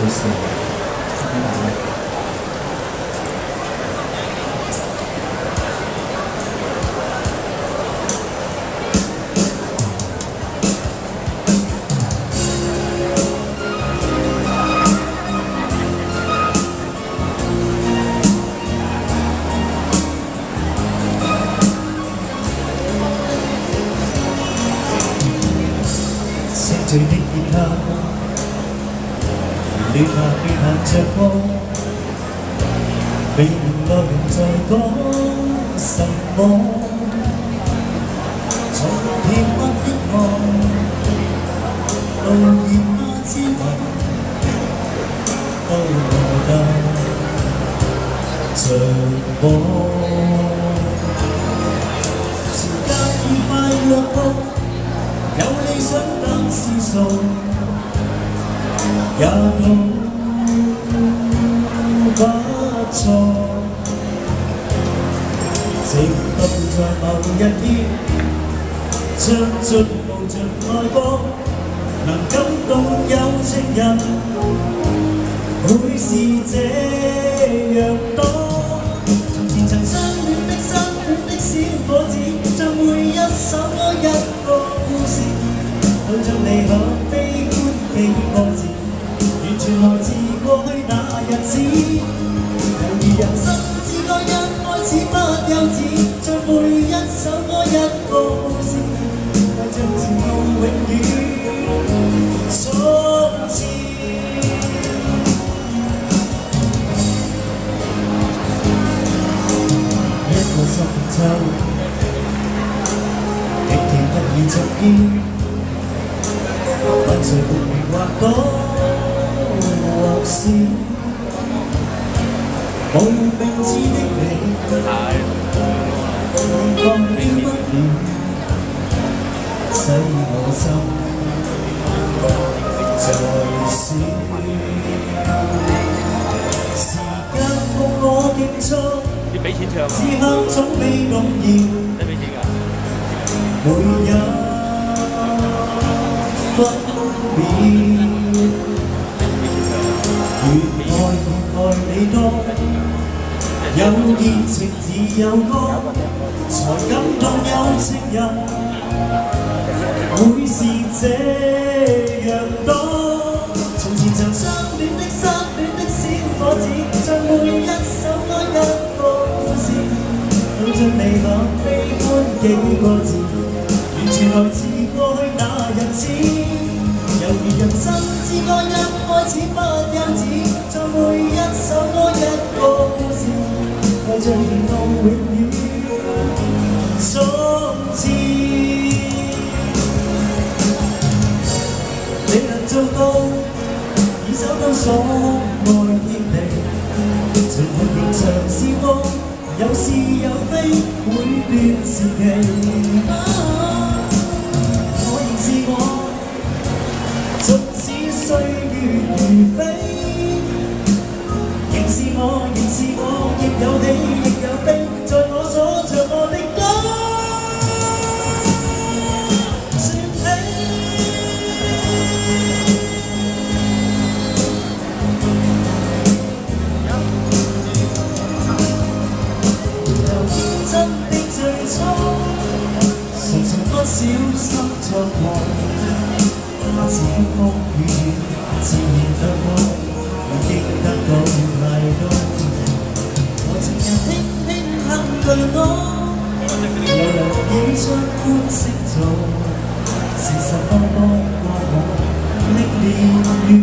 做事，是很难的。 醉的吉他，戀下別彈着歌，未明白人在講什麼。從甜蜜的夢，到熱罵之吻，都來得像我。時間已快樂到。 有理想等是數，也都不錯。直到在某一天，唱盡無盡愛歌，能感動有情人，會是這樣多。從前曾相戀的小伙子，像每一首歌一個。 對着離合悲觀幾個字，完全來自過去那日子。猶如人生之歌一開始不幼稚，像每一首歌一個故事，為着前路永遠衝刺。一個深秋，極甜蜜已着肩。 問誰沒明或多或少，無名字的你，放了不了，使我心在笑。時間共我競速，時刻總比動搖，每日。 分別，越愛你多，有熱情自有歌，才感動有情人，會是這樣多。從前曾相戀的小伙子，像每一首歌一個故事，對着離合悲歡幾個字，完全來自過去那日子。 猶如人生之歌一開始不幼稚，像每一首歌一個故事，為着沿路永遠衝刺。你能做到，已找到所愛天地，隨伴平常時光，有是有非，每段時期。我仍是我。 縱使歲月如飛，仍是我，亦有喜亦有悲，在我所唱我的歌，説起。由天真的最初，常常不小心作夢。 那是風雨雨，自然得過，亦得到太多。和情人輕輕哼句歌，又能演出歡聲做，是什麼幫過我歷練。